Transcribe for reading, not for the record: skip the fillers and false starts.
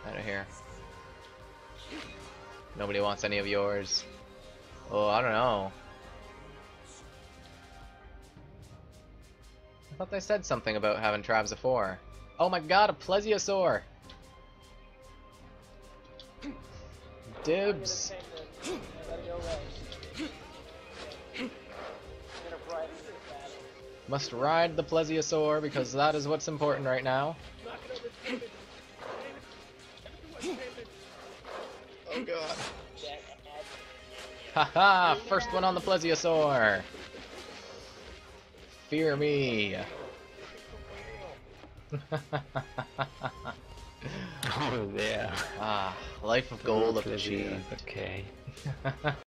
Out of here. Nobody wants any of yours. Oh, I don't know. I thought they said something about having tribes of 4. Oh my god, a plesiosaur! Dibs! Must ride the plesiosaur because that is what's important right now. Oh god. Haha! First one on the plesiosaur! Fear me! Oh yeah. Ah, life of gold of Pleasure, achieved. okay.